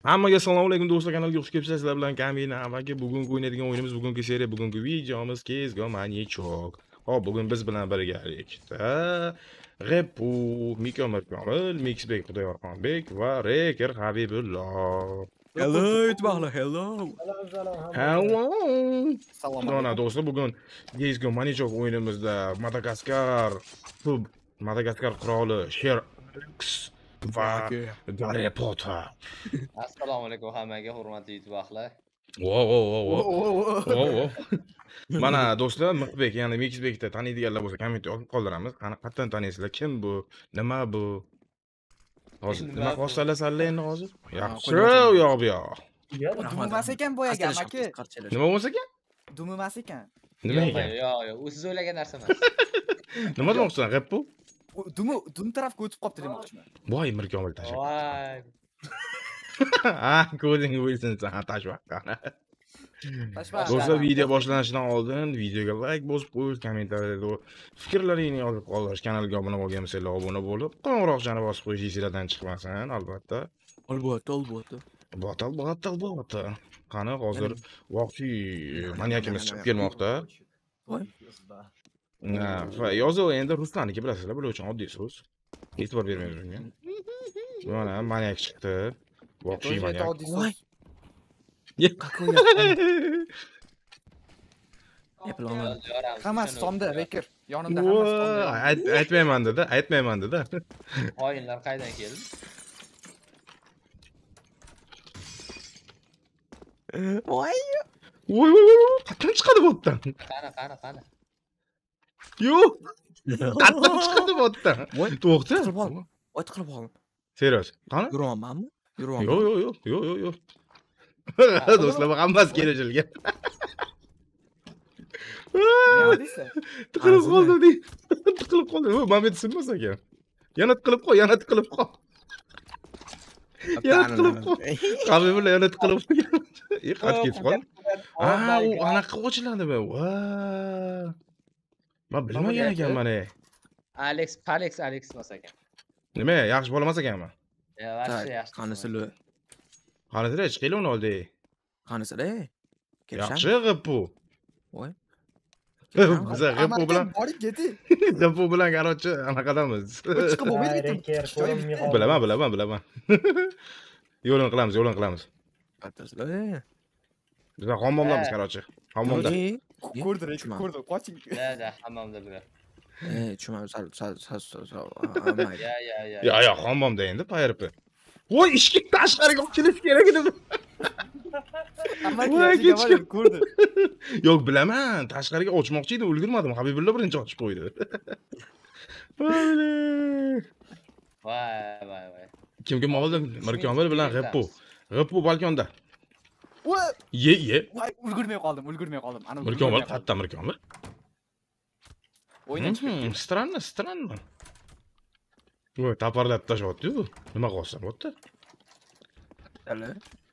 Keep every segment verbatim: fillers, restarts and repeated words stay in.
Hammaga assalomu alaykum do'stlar, kanalga xush kelibsizlar. Sizlar bilan Kamina amaki bugungi o'ynaydigan o'yinimiz, bugungi seriya, bugungi videomiz Kezgo Manichok. Hop, bugun biz bilan birgalikda Repu, Miko Mirkomil, Mixbek Xudoyorxonbek va Reker Habibullo. Hello, itibaqlar, hello. Hello. Salom. Mana do'stlar, bugun Kezgo Manichok o'yinimizda Madagaskar, sub Madagaskar qiroli Sher X va Harry Potter. Assalomu alaykum hammaga, hurmatli itibaqlar. Vo vo vo vo. Vo vo. Mana do'stlar, Mixbek, ya'ni Mixbekda taniydiganlar bo'lsa, komment yozib qoldiramiz. Qani qatdan taniysizlar? Kim bu? Nima bu? Hozir nima xossalasanlar endi hozir? Yaxshi, yo'q bu yoq. Dumimas ekan boyaga amaki. Nima bo'lmas ekan? Dumimas ekan. Nima ekan? Yo'q, yo'q, u siz o'ylagan narsa emas. Nima demoqchisan, g'ap bu? Dumi dum tarafga o'tib qopti demoqchiman. Voy, Mirkomil tashak. Voy. Ha, ko'zing o'ysin sen tashvaqqa. Tashvaq. Do'stlar, video boshlanishidan oldin videoga like bosib qo'yish, kommentariyada fikrlaringni yozib qoldirish, kanalga obuna bo'lganmisizlar obuna bo'lib, qo'ng'iroqchani bosib qo'yish esingizdan chiqmasin, albatta. Albatta, albatta. Albatta, albatta, albatta. Qani hozir vaqti manyakimiz chiqib kelmoqda. Ha, va yozuv endi ruslarniki bilasizlar, bular uchun oddiy so'z. E'tibor bermaymiz bunga. Mana manyak chiqdi. Vaqti manyak. Voy. Какой Yapılan. Hammasi tomda, Reker. Yonimda Voy, hammasi tomda. aytmayman dedi, aytmayman dedi. Xoinlar qaydan keldi? Voy. Voy, voy, voy, qatdan chiqadi bu yerdan? Qani, qani, qani. Yo'q. Qatdan chiqadi bu yerdan? Voy. To'xta. Qilib ol. Voy, qilib ol. Serios. Qani? Yuramanmi? Yuramanmi? Yo'q, yo'q, yo'q, yo'q, yo'q, yo'q. Do'stlar, bu hammasi kelishilgan. Nima deysiz? Tiqilib qoldim dey. Tiqilib qoldim. Voy, Mamet sinmas ekan. Yana tiqilib qol, yana tiqilib qol. Yana tiqilib qol. Habibullo yana tiqilib qolgan. E, qad ketib qol. Ha, u anaqa ochiladi-mi? Voy. Men bilmagan ekanman. Alex, Alex, Alex emas ekan. Nima, yaxshi bo'lamas ekanmi? Yaxshi, yaxshi. Qanisili. Qanisilar chiqinglar uni oldi. Qanisili. Yaxshi g'ippu. Voy. Biz g'ippu bilan, borib keting. g'ippu bilan qarochi anaqadamiz. Chiqib bo'lmaydi ekan. Bilaman, bilaman, bilaman. Yo'lini qilamiz, yo'lini qilamiz. Qatasili. Biz hammomdamiz qarochi. Hammomda. Ko'rdi, Reker, ko'rdi. Qoching. Ya, ya, hammomda bular. Eh, tushunmadim. Sal, sal, sal, sal. Ya, ya, ya. Ya, ya, hammomda endi payirpi. Voy, eshik tashqariga olib kelish kerak edi. Amaki ko'rdi. Yo'q, bilaman. Tashqariga ochmoqchi edi, ulgurmadim. Habibullo birinchi ochib qo'ydi. Voy, voy, voy. Kim kim oldi? Mirkomil bilan G'ippu. G'ippu balkonda. Voy, Ye, ye. ulgurmay qoldim, ulgurmay qoldim. Ana Mirkomil, qatta Mirkomil. O'yindan chiqib ketdi. Странно, странно. Voy, taparlab tashlayapti-ku. Nima qilsan bu yerda? Hali.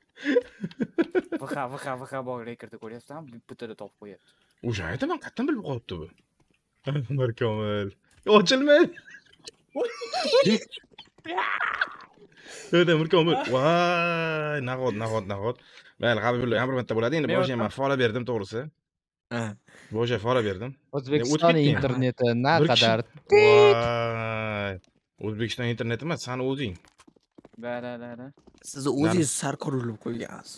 Vqa, vqa, vqa bor Rekerda ko'ryapsan, bitada topib qo'yapti. O'sha aytaman, qatdan bilib qolibdi bu. Mirkomil. Ochilmaydi. Yo'da Mirkomil. Voy, nahot, nahot, nahot. Mayli, Habibullo ham bir marta bo'ladi. Endi boshqa ham fora berdim, to'g'risi. Ha. Boshqa fora berdim. O'zbekiston interneti naqadar Voy. O'zbekiston interneti emas, san o'zing. Ba-da-da-da. Siz o'zingiz sarkor bo'lib qo'ygansiz.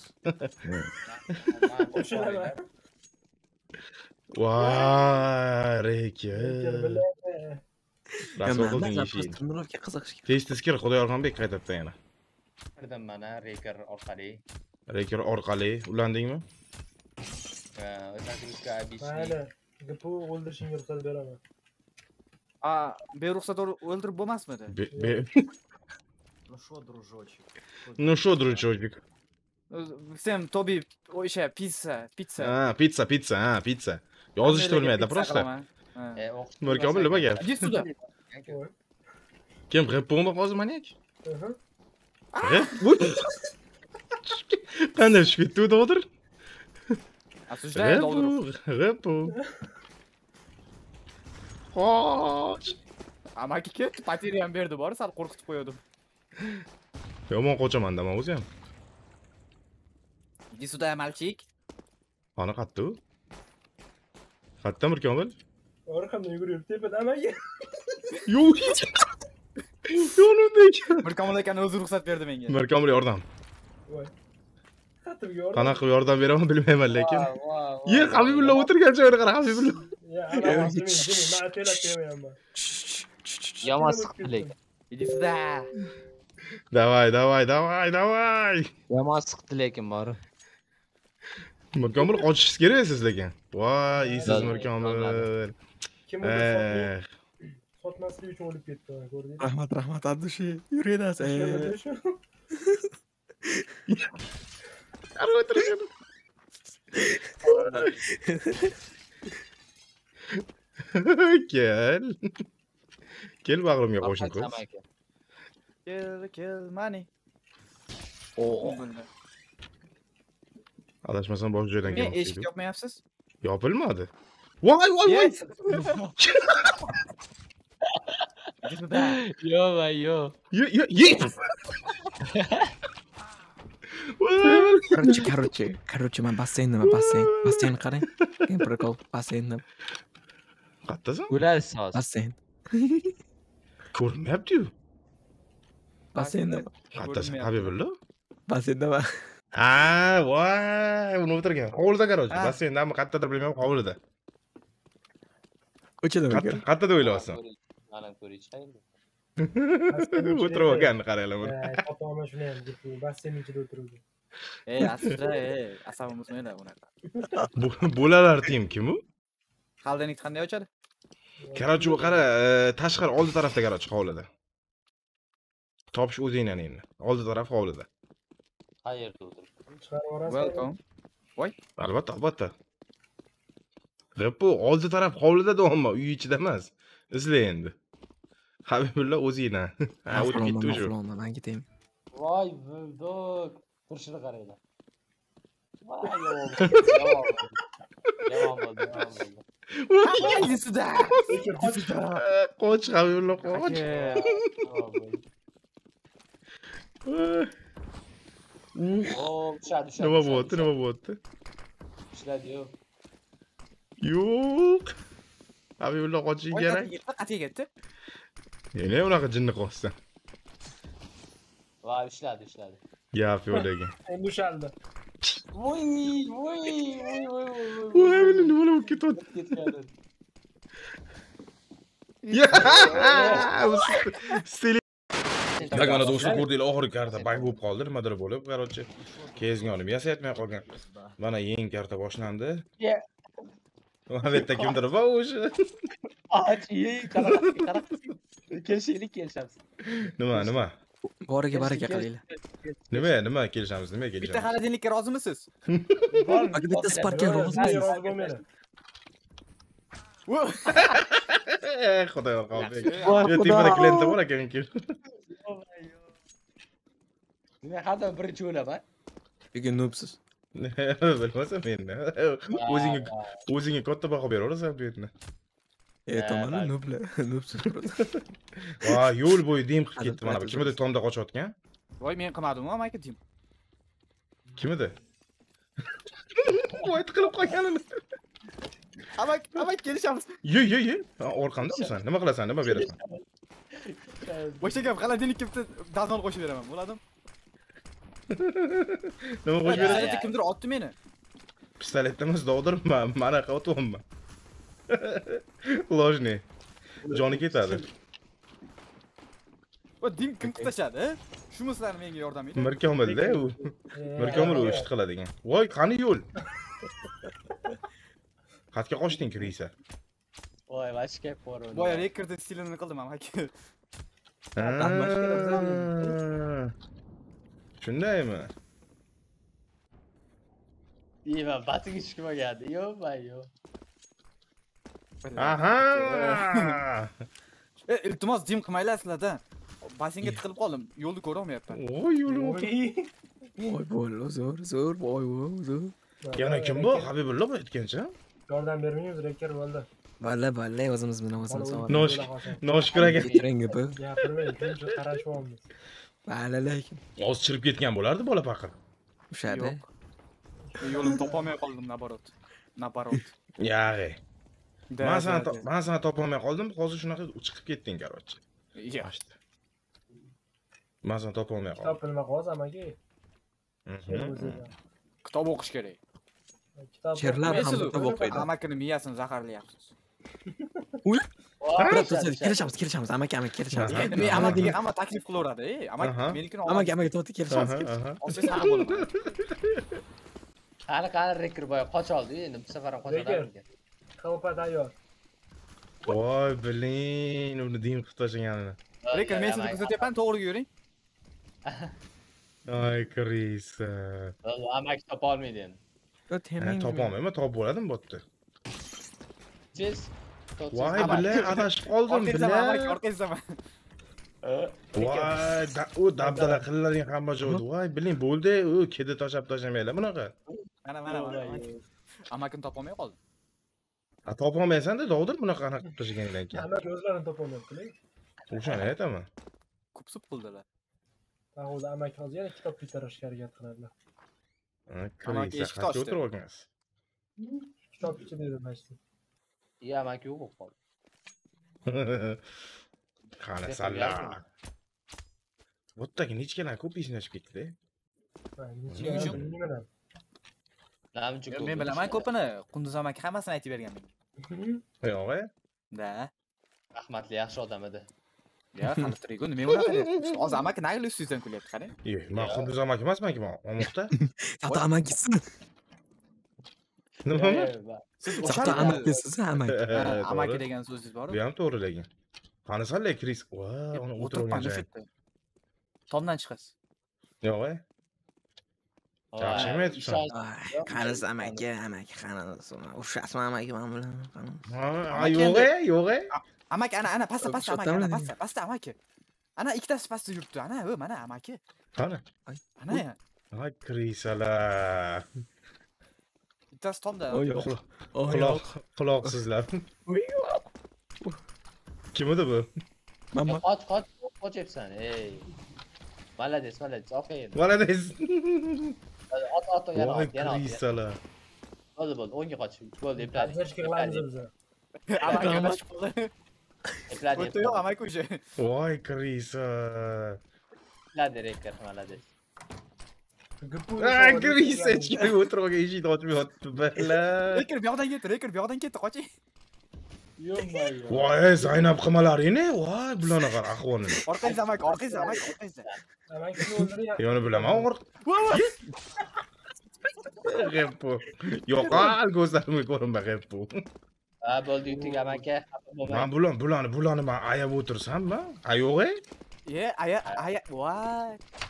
Voy, Reker. Rasul qilding ishing. Tirnoqqa qiziqish. Tez-tez kir, Xudoyorxonbek qaytapti yana. kirdim mana Reker orqali. Reker orqali ulandingmi? Va загрузка обычный. Mayli, g'ippu o'ldirishingga ruxsat beraman. A, beruxsat o'ldirib bo'lmasmidi? Ну что, дружочек? Ну что, дружочек? Sen Tobi o'sha pizza, pizza. Ha, pizza, pizza, ha, pizza. Yozishni bilmaydi, просто. E, o'qitib Mirkomil nima gap? Iди sуда. Kim G'ippumi hozir manyak? Aha. Qanday tushib ketdi u hozir? Осуждаю долларов. G'ippu. Xo'sh. Amaki ketdi, patiriyam berdi, bor, sal qo'rqitib qo'ydim. Yomon qochaman-da men o'zi ham. Иди сюда, мальчик. Qani qayerda u? Qayerda Mirkomil? Orqamda yugurib tepada amaga. Yo'q. Yonimda ekan. Mirkomil akani o'zi ruxsat berdi menga. Mirkomil yordam. Voy. Xatimga yordam. Qanaqa qilib yordam beraman bilmayman lekin. Voy, voy, Ye, voy, Habibullo o'tirgan joyga qara, Habibullo. Ya, ana jiming, jiming. Men atelab beraman. Yomon siqdi lekin. Иди сюда. Davay, davay, davay, davay. Yomon siqdi lekin bor. Mirkomil qochishingiz kerak siz lekin. Voy, iysiz Mirkomil. Kim Eh, o'zi sotmaslik uchun o'lib ketdi, ko'rdingmi? Rahmat, rahmat, Abdushi. Yuraverasiz. qara o'tirgan. Kel. Kel bag'rimga qo'shing qiz. Kel, kel, mani. Oo. Adashmasam bosh joydan Niye kelmoqchi eşik edim. yapmayapsiz? Yopilmadi. Voy, voy, voy. Yes. İdi сюда. Yo va yo. Ye, ye, ye. Voy. Короче, короче, короче, men basseyn nima, basseyn. Basseyn qarang. Keyin prikol, basseyn nima, Qayerdasan? Ular soz. basseyn. Ko'rinmayapti-yu. Basseyn nima, Qayerdasan? Habibullo? basseyn nima. Ha, voy, uni o'tirgan. Hovlida garoj. Ha. Bassendami qayerdadir bilmayman, hovlida. Ko'chada Qayerda, bo'lgan. qayerda o'ylayapsan? Mana ko'rishaymi? O'tirib olgan qaranglar buni. Ota-ona shuni ham deb, basseyn ichida o'tiribdi. Ey, aslida, ey, asabimiz o'yla bunaqa. Bu bo'lalar tim kim u? Xaldanik qanday ochadi? Garoj u qara, e, tashqari oldi tarafda garoj hovlida. Topish o'zingdan endi. Oldi taraf hovlida. Qayerda o'tiribdi? Chiqarib yuborasiz. Welcome. Albatta, albatta. Repu oldi taraf hovlida do'mma, uy ichida emas. Izla endi. Habibullo o'zingdan. Ha, o'tib ketdi o'sha. Maflonma, men ketaymi? Voy, buldog. Turishini qaranglar. Voy, yomon. Yomon bo'ldi, yomon bo'ldi. İdi сюда. İdi сюда. Qoch, Habibullo, qoch. Aka. Yomon bo'ldi. Oo, tushadi, tushadi. Nima bo'ldi? Nima bo'ldi? Ishladi yo'q. Yo'q. Habibullo qochish Voy, kerak. qatiga ketdi, qatiga ketdi. Yana unaqa jinni qolsa. Voy, ishladi, ishladi. Gap yo'q lekin. Endi ushaldi. Voy, voy, voy, voy, voy. Voy, meni nima bo'lib ketyapti? Ketgandi. Stil. Demak, mana do'stlar ko'rdinglar, oxirgi karta bak bo'lib qoldi, nimadir bo'lib, qarochi. Kezgonim yasayotmay qolgan. Mana yangi karta boshlandi. Yeah. Mana bu yerda kimdir bor o'sha. Ach, yey, qanaqa, qanaqa. Kelishaylik, kelishamiz. Nima, nima? Boriga baraka qilinglar. Nima, nima kelishamiz, nima Bitta kelishamiz? xolodilnikka rozimisiz? Aka bitta Spark'ga Men rozimisiz? rozi bo'lmayman. Xudoyo qoldi. Voy, Yo, tepada klienti bor ekan menki. Men hadda birinchi o'laman. Bugun noobsiz. Bilmasam endi. O'zingga o'zingga katta baho beraverasan bu yerni. E, tomoni nooblar, noobsiz turadi. Va, yo'l bo'yi dem qilib ketdi mana bu. Kim edi tomda qochayotgan? Voy, men qilmadim-ku, amaki tim. Kim edi? Voy, tiqilib qolganini. Amak, amak kelishamiz. Ye, ye, ye. Orqamdamisan? Nima qilasan? Nima berasan? Boshqa gap, xolodilnikka bitta dazmol qo'shib beraman. Bo'ladimi? Nima qo'shib berasan? Pistoletda kimdir otdi meni. Pistoletda emas, dog'dirman. Mana qotyapman. Ложный. Joni ketadi. Va dim kim qitashadi? Shumi sizlar menga yordam bering. Mirkomilda u. Mirkomil o'shit qiladigan. Voy, qani yo'l? Xatga qochding kiriysa. Voy, vashka poro. Voy, rekordni stilini qildim amaki. Shundaymi? Deyman, batiga chiqmagandi. Yo'q, voy, yo'q. Aha! E, iltimos dim qilmaylasizlar-da. Bassenga tiqilib qoldim. Yo'lni ko'ra olmayapman. Voy, yo'l. Voy, voy, zo'r, zo'r, voy, voy, zo'r. Yana kim bor? Habibullo bu aytgancha. Yordam bermaymiz, rektor bo'ldi. Valla, valla, o'zimiz bilan o'zimiz savob. Nosh, noshkur ekan. Kechiranga bu. Gapirmang, shuncha qarashyapmiz. Valla, lekin. Oz chirib ketgan bo'lardi bola paqir. Ushadi. Yo'lim topolmay qoldim, naborot. Naborot. Yag'i. Men seni men seni topolmay qoldim. Hozir shunaqa chiqib ketding, короче. Yo'q. Men seni topolmay qoldim. Kitob bilmay qolsa amaki. Kitob o'qish kerak. Kitob. Sherlar ham kitob o'qiydi. Amakini miyasini zaharlayapsiz. Uy, Voy, biroz shart, shart. kelishamiz, kelishamiz. Amaki, amaki kelishamiz. Aha. Men amakiga hamma taklif qilaveradi, ey. Amak Aha. menikini Amaki, amaki to'g'ri kelishamiz. olsangiz ham bo'laman. Qani qani rekor boya qoch oldi endi bu safar ham qochadi. Xalpa tayyor. Voy, bilin, uni dim qilib tashlaganini. Lekin men sizni kuzatyapman, to'g'riga yuring. Ay, Krisa. Amak topa olmaydi endi. Yo, temang. Topolmayman, topib bo'ladimi bu yerda? Siz Voy, bilan adashib qoldim, Orqangizdan amak, bilan. orqangizdan. Voy, da- u dabdala qillaring hamma joyda. Voy, bilin, bo'ldi, u kedi tashlab tashlamaylar bunaqa. Mana, mana, mana. Amakini topolmay qoldim. A topolmaysan-da, dovdir bunaqa anaqa qilishgandan keyin. Amaki o'zlarini topolmayapti. O'shani aytaman. Kupsup qildilar. Hozir amaki hozir yana kitob ko'tarishga harakat qiladilar. Krisa, eshik qachon ochdi. o'tirib olgansiz? Kitob ichida yurmaysiz. Ya amak yo'q bo'lib qoldi. Qani salla. Bu yerdagi nechkalar ko'p esnashib ketdi-da. Nimadan? Namuncha ko'p. Men bilaman ko'pini. Qunduz amaki hammasini aytib bergan menga. Yo'q-a? Da. Rahmatli, yaxshi odam edi. Ya, hali tirigu, nima unaqa deyapsiz? Hozir amaki nagli ustingizdan kulyapti, qarang. Yo'q, men Qunduz amaki emasman-ku, men Omoqda. Sato amakisi. Nima? Siz Sato amakisiz, amaki. amaki degan so'zingiz Bu bormi? ham to'g'ri lekin. Qani salla Kris. Voy, uni o'tirib O'tiribman olgan shu joyi. yerda. Tomdan chiqasiz. Yo'q-a? Yaxshi emi aytibsan? Voy, qanisi amaki, amaki qanisi. O'shasmi amaki men bilan? qani? Ha, yo'q-a, yo'q-a. Amaki, ana, ana, pastda, pastda, amaki, ana, Shotamlar pastda, pastda, amaki. Ana, ikkitasi pastda yuribdi. Ana, o, mana amaki. Qani? Ana ya. Ay, Krisalar. Bittasi tomda. Oy, yo'q. Oy, Quloq, yo'q. quloqsizlar. Kim edi bu? Mama. Qoch, qoch, qochyapsan. Ey. Malades, malades. Orqaga. Valades. Ot, ot, yana Voy, ot, yana ot. Krisalar. Bo'ldi, bo'ldi. o'ngga qoch. Bo'ldi, epladi. Tadbirga qilamiz biz. Amaki adashib qoldi. Epladi. O'tda yo'q amaki o'sha. Voy, Krisa. Epladi rekor, malades. Ah, Krisa ichkiga o'tirib olgan eshikni ochib yotibdi, bala. Rekor bu yoqdan ketdi, rekor bu yoqdan ketdi, qoching. Voy, Zaynab qilmalaringni. Voy, bularni qara ahvolini. Orqangizda amaki, orqangizda amaki, orqangizda. Amakini o'ldiryapti. Yoni bilaman, og'ir. G'eppu. Yo'qol ko'zlarimga ko'rinma g'eppu. Ha, bo'ldi, yuting amaki. Men bulan, bularni, bularni men ayab o'tirsam-mi? Ha, yo'q-a? Ye, aya, aya, voy.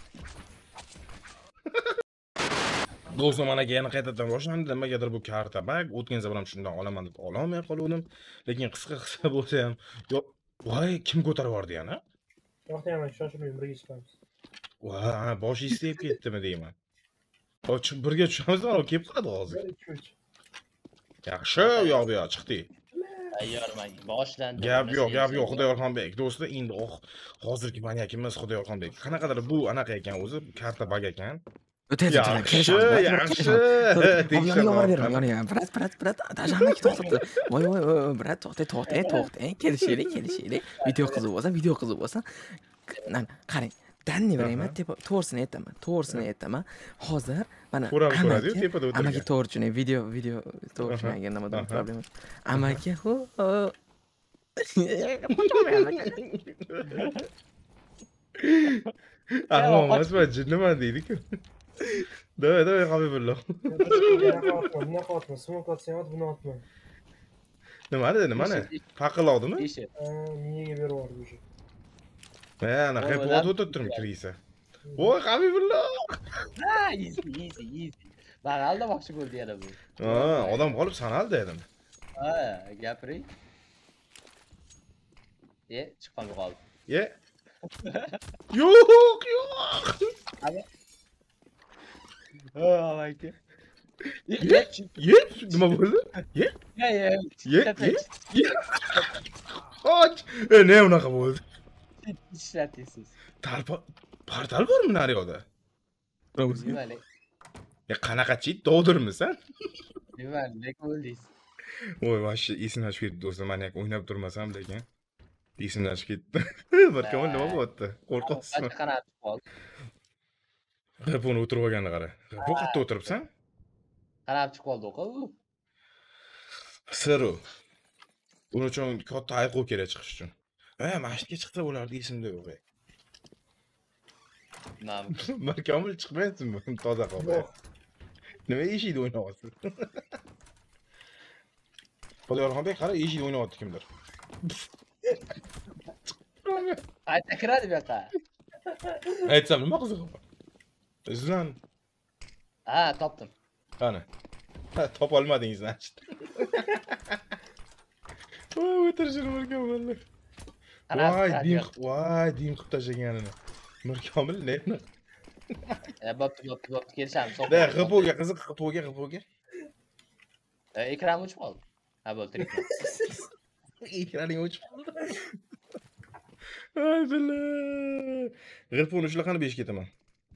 Do'stim mana yana qaytadan boshlandi. Nimagadir bu karta bak, o'tgan safar ham shundan olaman deb ololmay qoldim. Lekin qisqa qisqa bo'lsa ham, yo'q. Voy, kim ko'tarib yubordi yana? Yo'q, amak shoshilmang, birga chiqamiz. Voy, ana boshi istayib ketdimi deyman. Ochib birga tushamiz, mana kelib qoladi hozir. bir ikki uch. Yaxshi, u yoq bu yoq chiqdi. Tayyorman. Boshlandi. Gap yo'q, gap yo'q, Xudoyorxonbek. Do'stlar, endi oh, hozirgi manyakimiz Xudoyorxonbek. Qanaqadir bu anaqa ekan o'zi, karta bag ekan. O'taydi, o'taydi. Yaxshi, yaxshi. Tekshirib olaverdim. Mana ya, brat, brat, brat. Tajamaki to'xtatdi. Voy, voy, voy, brat, to'xtang, to'xtang, to'xtang. Kelishaylik, kelishaylik. Video qiziq bo'lsa, video qiziq bo'lsa, qarang. Danni berayman, to'g'risini aytaman, to'g'risini aytaman. Hozir mana Ko'ramiz, ko'radi-yu, tepada o'tirgan. amaki to'g'ri tushunay, video, video to'g'ri tushunmagan nimadan problem. Amaki, ho, ho. Ahmoq emasman, jinniman deydi-ku. Davay, davay, Habibulloh. Bunaqa otma, smok otsang ot, buni otma. Nima dedi, nimani? Paqilloqdimi? Ishi. Miyaga berib yubordi o'sha. Ha, ana qilib ot o'tiribdim Krisa. Voy, Habibulloh. Ha, easy, easy, easy. Ben aldamoqchi bo'ldi yana bu. Ha, odam qolib sanal dedim. Ha, gapiring. Ye, chiqqan qoldi. Ye. Yo'q, yo'q. Ha, amaki. Ye, ye, nima bo'ldi? Ye, Ya, ya. ye, ye. Och, e, ne unaqa bo'ldi? Ishlatasiz. Talpa, portal bormi nari yoqda? Nimalik? Ya qanaqa chit dovdirmisan? Nima, nega o'ldingiz? Voy, vashshi esimdan chiqib ketdi do'stlar. Maniyak o'ynab turmasam lekin esimdan chiqib ketdi. Mirkamol nima bo'lyapti? Qo'rqyapsizmi? Qancha qarab qoldi. G'apuni o'tirib olganini qara. Bu qayerda o'tiribsan? Qarab chiqib qoldi o'qi. Siru. Buning uchun katta ayqov kerak chiqish uchun. Ha, masjidga chiqsa bo'lardi, esimda yo'q. Nam. Mirkamol chiqmaysizmi? Toza qoldi. Nima eshikda o'ynayapsiz? Xudoyorxonbek qara, eshikda o'ynayapti kimdir. Qayta kiradi bu yoqqa. Aytsam nima qiziq? Izlan. Ha, topdim. Qani. Ha, topolmadingiz nachit. Voy, o'tirishini Mirkamollar. Voy, dim, voy, dim qilib tashlaganini. Mirkamol ne? E, bo'pti, bo'pti, bo'pti, kelishamiz. Da, g'ipoga, qiziq, g'ipoga, g'ipoga. E, ekran o'chib qoldi. Ha, bo'ldi, tirik. Ekraning o'chib qoldi. Ay, billah. G'ilponi ushlaqani besh ketaman.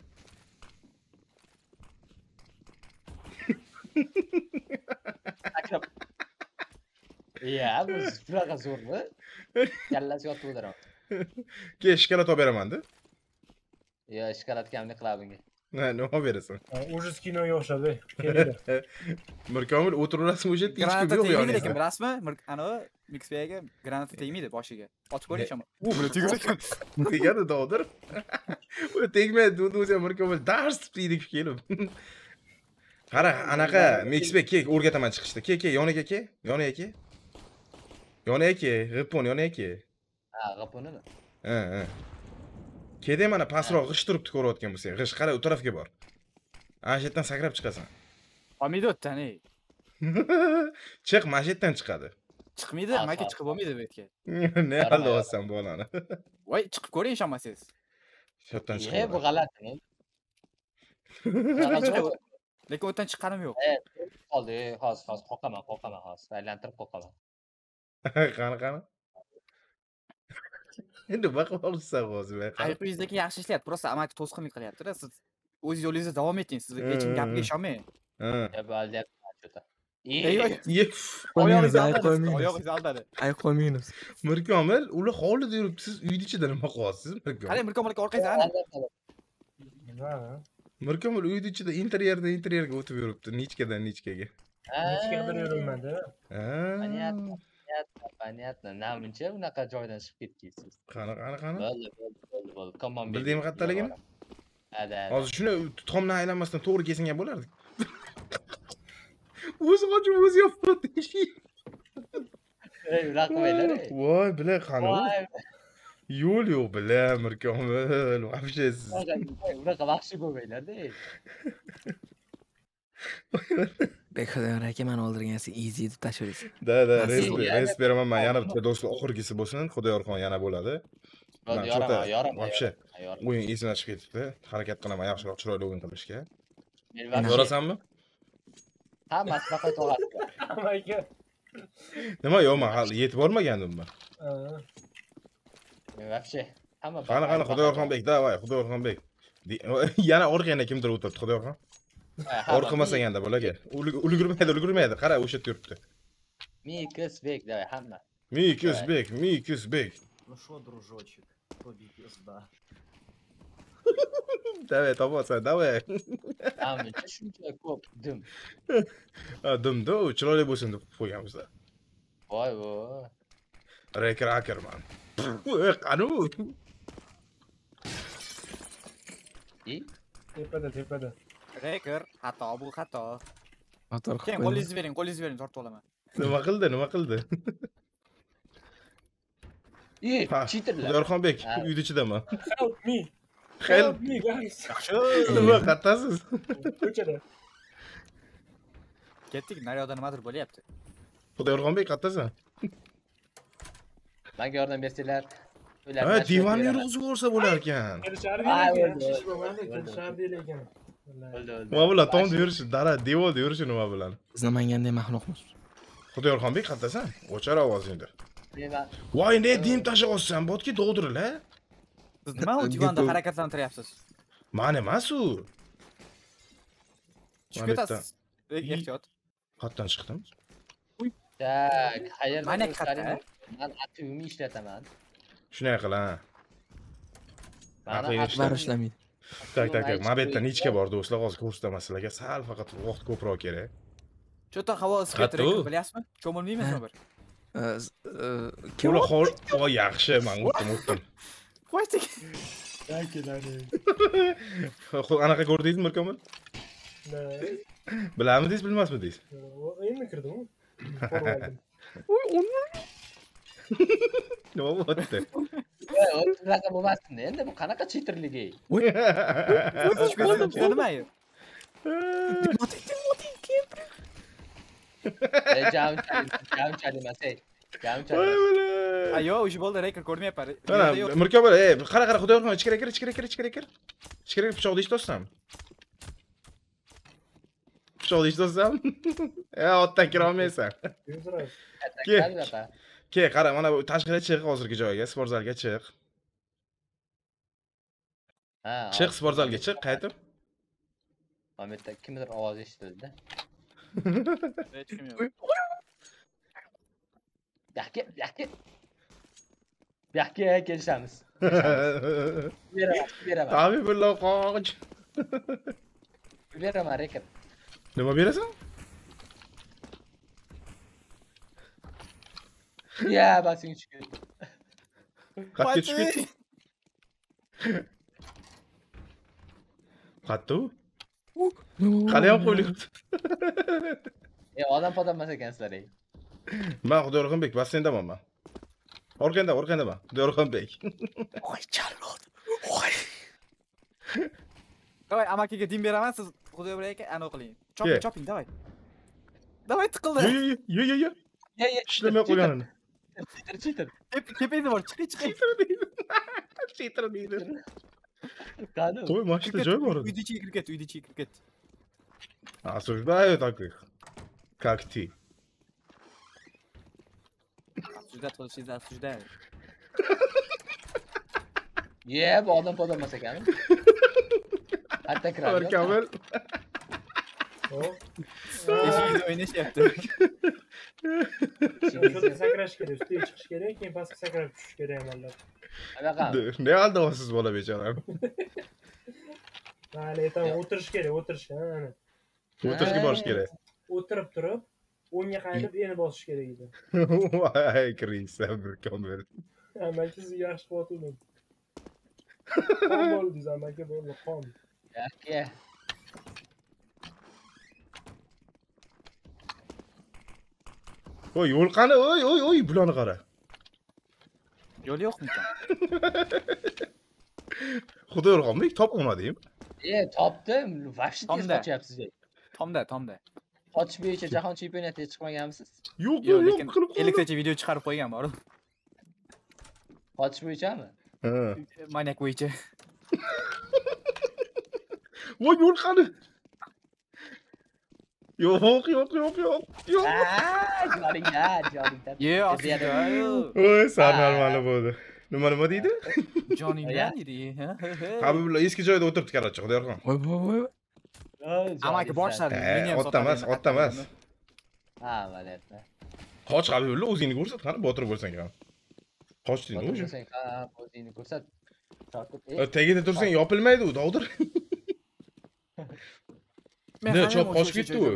Akrab. Ya, bu bunaqa zo'rmi? Kallasi yotib o'tiraman. Ke, shikolat olib beraman-da. Yo, shikolat kamlik qiladi bunga. Ha, nima olib berasan? Ujus kinoga o'xshadi. Kelinglar. Mirkamol o'tiraverasizmi o'sha yerda? Granata Hech kim yo'q tegmaydi yoningizda. lekin bilasizmi? Anavi Mixbega granata tegmaydi boshiga. Ochib ko'ring. U buni tegar ekan. Tegadi dovdir. Bu tegmaydi, o'zi Mirkamol dars deydi kelib. Qara, anaqa Mixbek ke o'rgataman chiqishda. Ke, ke, yoniga ke, yoniga ke. Yoniga ke, g'ipon yoniga ke. Ha, g'apunimi? Ha, ha. Kede mana pastroq g'ish turibdi ko'rayotgan bo'lsang. G'ish qara, u tarafga bor. Ana shu yerdan sakrab chiqasan. Olmaydi o'tdan, ey. Chiq, mana shu yerdan chiqadi. Chiqmaydi, maka chiqib bo'lmaydi bu yerga. Ne aldayapsan bolani? Voy, chiqib ko'ring ishonmasangiz. Shu yerdan E, bu chiqadi. g'alati. Lekin o'tdan chiqqanim yo'q. E, qoldi. Hozir, hozir qoqaman, qoqaman hozir. Aylantirib qoqaman. Qani, qani. Endi baqmoqchisan hozir. Ayiqingizdagi yaxshi ishlayapti, просто amaki to'sqinlik qilyapti-da. Siz o'z yo'lingizda davom eting. Siz hech kim gapiga ishonmang. Ha. E, bu aldayapti. Ey, Yef. oyog'ingizni Qo'ymaymiz, aldadi. qo'ymaymiz. Oyog'ingizni aldadi. Ay qo'ymaymiz. Mirkamol, ular hovlida yuribdi. Siz uyda ichida nima qilyapsiz, Mirkamol? Qarang, Mirkamolga orqangizdan ana. Nima? Mirkamol uyda ichida interyerdan interyerga o'tib yuribdi, nichkadan nichkaga. Hechqadir yurmadi. Ha. Понятно, понятно, понятно. Namuncha bunaqa joydan chiqib ketdingiz. Qani, qani, qani. Bo'ldi, bo'ldi, bo'ldi, bo'ldi. Common Bildingmi qattaligini? Ada. Hozir shuni tuxumdan aylanmasdan to'g'ri kesingan bo'lardi. O'zi qochib o'zi yopibdi. Ey, raqmaylar. Voy, bila qani. Voy, Yo'l yo'q bila, Mirkamol. Вообще siz. bunaqa vahshiy bo'lmanglar-da. Bekxudoyor aka meni o'ldirgansiz easy deb tashlaysiz. Da, da, Nasıl res bu? res beraman men. Yana bitta do'stlar oxirgisi bo'lsin. Xudoyorxon yana bo'ladi. Bo'ldi, Ben yoraman, cho'ta- yoraman. Вообще yoraman. o'yin esimdan chiqib ketibdi. Harakat qilaman yaxshiroq chiroyli o'yin qilishga. Men vahshiy. Yorasanmi? Hammasi faqat to'g'ri. Amaki. Nima yo'q, men hali yetib bormagandim men. Ha. Men vahshiy. Hamma Qani, qani Xudoyorxonbek, davay, Xudoyorxonbek. Di- Yana orqangda kimdir o'tiribdi, Xudoyorxon. Orqamasaganda bo'laga. Ulgurmaydi, ulgurmaydi. Qara, o'sha yerda yuribdi. Mikisbek davay hamma. Mikisbek, Mikisbek. Ну что, дружочек, тоби пизда. Davay, topasan, davay. Namuncha shuncha ko'p dim. Ha, dimda u chiroyli bo'lsin deb qo'yganmiz-da. Voy, voy. Reker Ackerman. Voy, qani u? I? Tepada, tepada. Reker, xato bu xato. Motor Keyin qilib qo'lingizni bering, qo'lingizni bering, tortib olaman. Nima qildi, nima qildi? I, Ha, cheaterlar. Xudoyorxonbek, Ha. uyda ichidaman. Help me. Xel, Help me guys. Yaxshi. nima qattasiz? Ko'chada. Ketdik, naryoqda nimadir bo'lyapti. Xudoyorxonbek qattasan? Menga yordam bersanglar. ular Ha, nashr divanni beraman. yurg'izib yuborsa bo'lar ekan. Kelishardi Ay, ekan. bo'ldi, Shish bo'ldi, bo'lmadi, bo'ldi. kelishardi ekan. Bo'ldi, bo'ldi. Nima bilan tomda yurishi, dara, devorda yurishi nima bilan? Biz namanganda maxluqmiz. Xudoyorxonbek qattasan? O'char ovozingni. Men Voy, ne dim tashlayapsan? Botga dog'dirlar. Siz nima u divanda Gapov- harakatlantiryapsiz? Men emas u. Tushib Mana ketasiz. Ey, I- ehtiyot. Xatdan chiqdim. Tak, qayerdan Mana o'tsaring, qatta. man aktivimni ishlataman. Shunday qil ha. Mani Aqling aktivim- Bari ishlamaydi. Tak tak tak. aktivim Mana bu yerda aytib nechga bor do'stlar, hozir ko'rsataman sizlarga. Sal faqat vaqt ko'proq kerak. Cho'ta havo isib Qatta ketdi, u. bilasizmi? Cho'milmaymizmi bir? Ee, z- e, Kim Ular o? hol, o yaxshi, men o'tdim, o'tdim. Qo'ydik. Xo'p, anaqa ko'rdingizmi, Mirkomil? Ne? Bilamidingiz, bilmasmidingiz? O- Endi kirdim. Ko'rmadim. Nima bo'pti? Voy, o'ttiz raqam bo'lmasin endi bu qanaqa cheaterligi? Nima? Timothy, Timothy, kim? Ey, javnchalik, javnchalik emas, ey. Javnchalik Voy emas. bilan. Ayo, ish bo'ldi, rekord ko'rmayapman. Mana Yerda yo'q. Mirkomil, ey, qara qara, xudo ursin, ichkariga kir, ichkariga kir, ichkariga kir. Ichkariga pichoqni eshitosam. Pichoqni eshitosam? Ya, otdan kira olmaysan. Yuzras. Ke. Qanaqa? Ke, qara, mana bu tashqariga chiq hozirgi joyiga, sport zalga chiq. Ha, Chiq sport zalga chiq, qaytib. Mana bu yerda kimdir ovoz eshitildi. Hech kim yo'q. Yoqqa, yoqqa. Yoqqa kelishamiz. Beraman, beraman. Habibullo qoch. Beraman, rekord. Nima berasan? Ya, basing tushib ketdi. Qatga tushib ketdi. Qattu? Qani ham qo'ylyapti. E, odam podam emas ekansizlar, ey. Men Xudoyorxonbek, bassendaman men. Orqangda, orqangdaman. Xudoyorxonbek. Oy, jallod. Oy. Davay, amakiga din beraman, siz xudo aka anaqa qiling. Choping, Ke. choping, davay. Davay, Yo tiqildi. yo yo yo yo. Ya, ya. Ishlamay qo'yganini. Cheater, cheater. Kepingni bor, chiqing, chiqing. Cheater deydi. Qani? Qo'y, mashina joy bor edi. Uyni ichiga kirib ketdi, uyni ichiga kirib ketdi. Осуждаю таких. Как ты. Осуждать qilishingizni осуждаю. Ye, bu odam podam emas ekan. Hatta kiradi. Mirkomil. Hop. Eshingizni o'ynashyapti. Şurada sakrash kerak, ustiga chiqish kerak, keyin pastga sakrab tushish kerak amallar. Anaqa. Ne aldasiz bola bechoram. Hali aytaman, o'tirish kerak, o'tirish, ha, ana. O'tirishga borish kerak. O'tirib turib, o'ngga qaytib eni bosish kerak edi. Voy, Krisa Mirkomil. Amaki siz yaxshi qotuvdim. Qon bo'ldingiz, amaki bo'ldi, qon. Yoqqa. Voy, yo'l qani? Oy, oy, oy, bularni qara. Yo'l yo'qmikan? Xudoyorxonbek top olmadingmi? E, topdim. Vashti tez Tomda. qochyapsiz. ey. Tomda, tomda. Qochish bo'yicha jahon chempionatiga chiqmaganmisiz? Yo'q, Yo'q, yo'q, lekin yo'q, qilib elektrcha video chiqarib qo'ygan bor. Qochish bo'yichami? Ha. Manyak bo'yicha. Voy, yo'l qani? Yo'q, yo'q, yo'q, yo'q. Yo'q. Aa, joningdan, joningdan. Yo'q, Biz yana- osida. Oy, sar normali bo'ldi. Nima nima deydi? Joningdan edi. Habibullo eski joyda o'tiribdi qarachi, Xudoyorxon. Voy, voy, voy. Oy, Amaki joningdan. borishadi. Eh, otda emas, otda emas. Ha, valyapti. Qoch Habibullo, o'zingni ko'rsat, qani botir bo'lsang ham. Qochding Botir o'zi. bo'lsang, ha, o'zingni ko'rsat. Tortib, ey, Tagida tursang yopilmaydi u, dovdir. Ne, chop qochib ketdi u.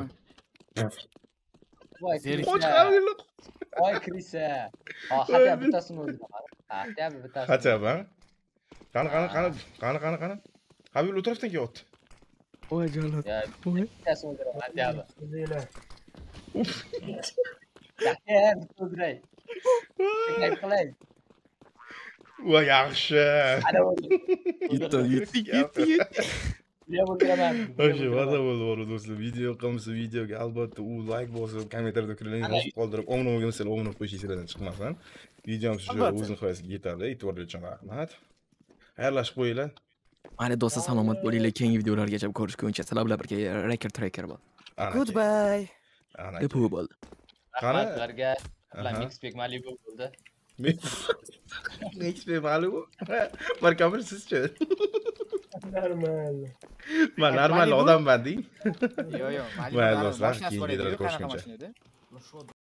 voy, Zerikli. Qoch Krisa. Habibullo. Voy, Krisa. Ha, hatya bittasini o'ldiraman. Hatya bittasini. Hatya ba. Qani, qani, qani, qani, qani, qani. Habibullo o'tiribdan ketdi. Voy, jallod. Ya, Voy. bittasini o'ldiraman. Hatya. Sizlar. Hatya, bitta o'ldiray. Taklif qilay. Voy, yaxshi. Ana o'ldi. Yetti, yetti, yetti, yetti. Ya o'ldiraman. O'sha vada bo'ldi bor do'stlar. Video yoqqanmisa videoga albatta u like bosib, kommentariyada fikrlaringizni yozib qoldirib, obuna bo'lganingizlar obuna qo'yishingizdan chiqmasin. Videomiz shu o'zini qo'yasiga yetadi. E'tiborlar uchun rahmat. Xayrlashib qo'yinglar. Mayli do'stlar, salomat bo'linglar. Keyingi videolargacha ko'rishguncha sizlar bilan birga record tracker bor. Ana. Goodbye. Ana. Deb bo'ldi. Qani? Rahmatlarga. Bilan Aha. Mixpack Malibu bo'ldi. Next be ma'lum. Markamil sizchi? Normal. Men normal odamman deng. Yo'q, yo'q. Mayli do'stlar, Mashinasi keyingi bor edi. videoda Qanaqa ko'rishguncha. mashina edi? Ну что,